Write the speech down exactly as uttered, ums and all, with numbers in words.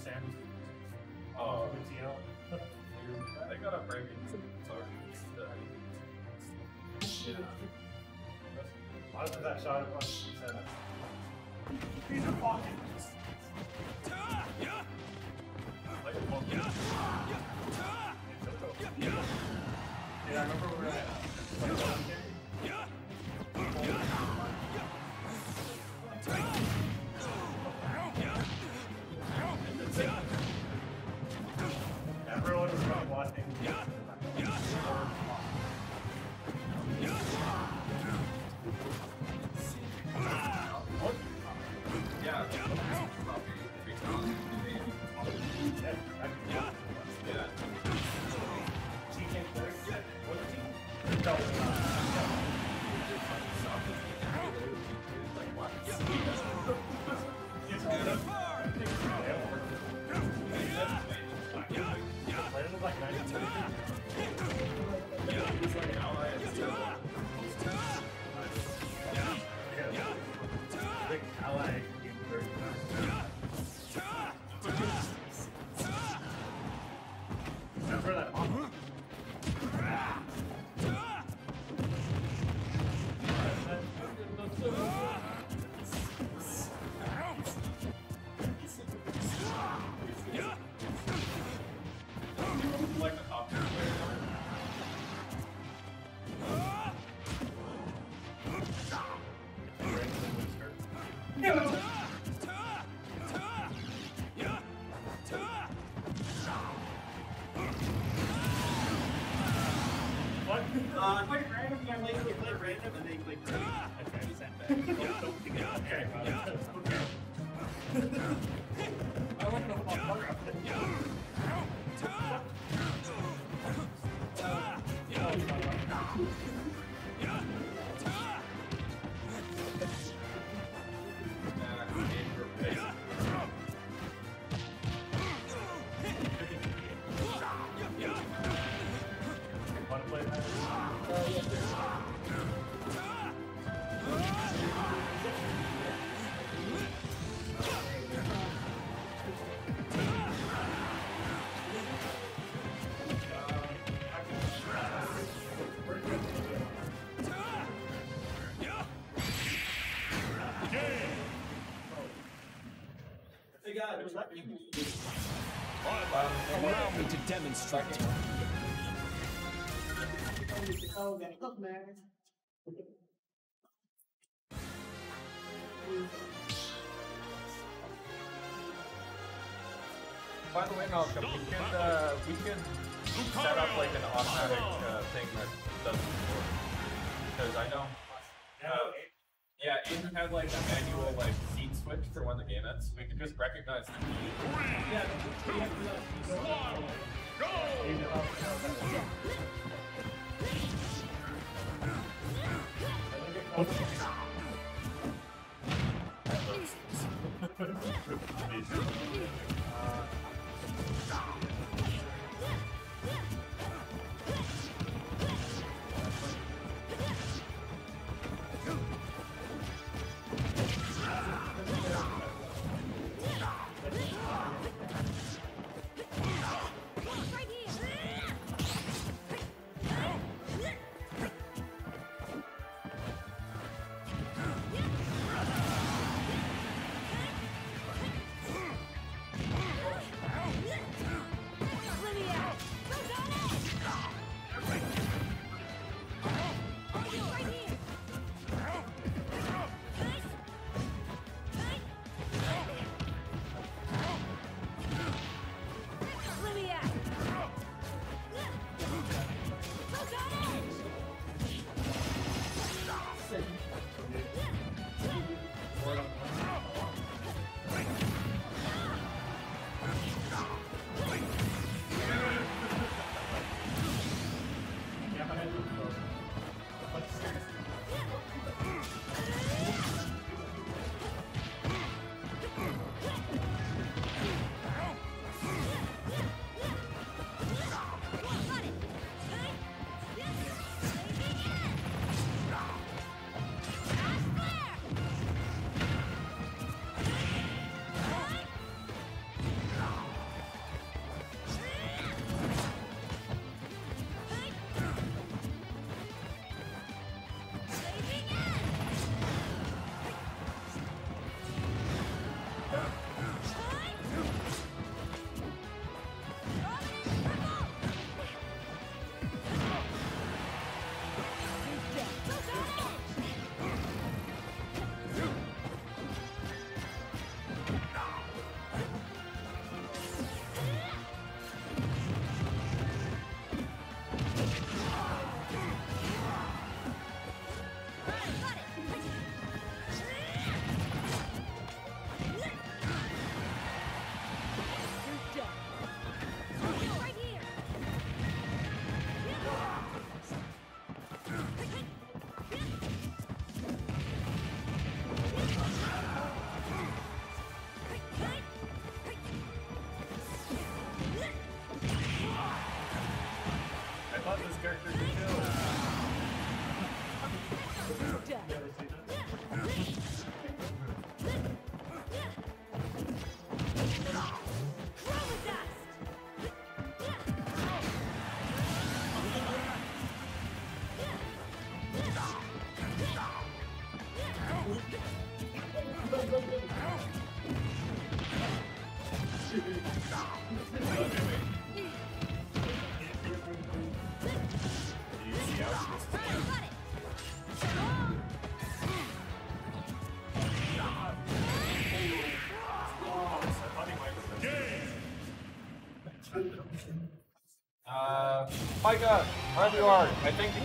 Sam. Oh. Latino. They got a break in sorry. Yeah. Why did that shot up on seven? He's a pocket. Like a pocket. Yeah, I remember we were at everyone was probably watching. Yeah. Yeah. Remember that mama? Like the top two player. What? Uh, quite random. Yeah, like they play random and they click ready. Okay, send back. Don't, don't think about it. Okay, got it. Okay. I want to know what Want to play that? Hey guys, was that you? Allow me to demonstrate. Oh, gotta cook, man. By the way, Malcolm, we could uh, we could set up like an automatic uh, thing that does work. Because I know, uh, yeah, Aiden had like a manual like seat switch for when the game ends. We could just recognize the key. Yeah, we have to do that. Uh, Micah, wherever you are, I think.